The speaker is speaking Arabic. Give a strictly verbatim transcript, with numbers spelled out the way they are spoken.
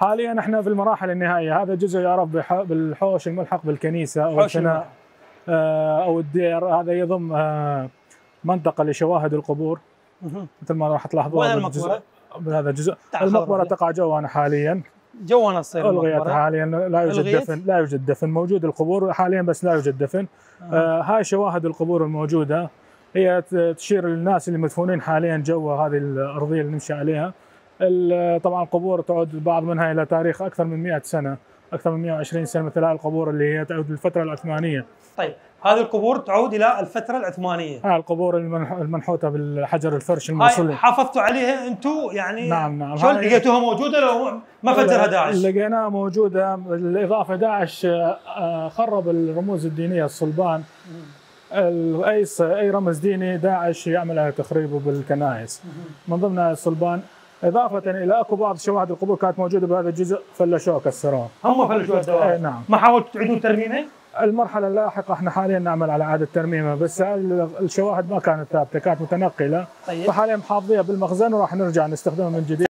حاليا احنا في المراحل النهائيه، هذا جزء يعرف بالحوش الملحق بالكنيسه او الفناء او الدير. هذا يضم منطقه لشواهد القبور مثل ما راح تلاحظون. وين المقبره؟ هذا جزء المقبره تقع جوانا حاليا. جوانا تصير الغيت حاليا، لا يوجد دفن، لا يوجد دفن، موجود القبور حاليا بس لا يوجد دفن. آه. آه هاي شواهد القبور الموجوده هي تشير للناس اللي مدفونين حاليا جوا هذه الارضيه اللي نمشي عليها. طبعا القبور تعود بعض منها الى تاريخ اكثر من مئة سنه، اكثر من مئة وعشرين سنه، مثل هاي القبور اللي هي تعود للفتره العثمانيه. طيب هذه القبور تعود الى الفتره العثمانيه. هاي القبور المنحوته بالحجر الفرش الموصلي. حافظتوا عليها انتم يعني؟ نعم نعم. شلون لقيتوها موجوده لو ما فجرها داعش؟ لقيناها موجوده، بالاضافه داعش خرب الرموز الدينيه، الصلبان. اي اي رمز ديني داعش يعمل على تخريبه بالكنائس، من ضمنها الصلبان. إضافة إلى أكو بعض شواهد القبور كانت موجودة بهذا الجزء فلشوها كسروها. هم فلشوها الدوائر؟ نعم. ما حاولتوا تعيدون ترميمه؟ المرحلة اللاحقة احنا حاليا نعمل على إعادة ترميمها، بس الشواهد ما كانت ثابتة، كانت متنقلة. طيب. فحاليا محافظيها بالمخزن وراح نرجع نستخدمها من جديد.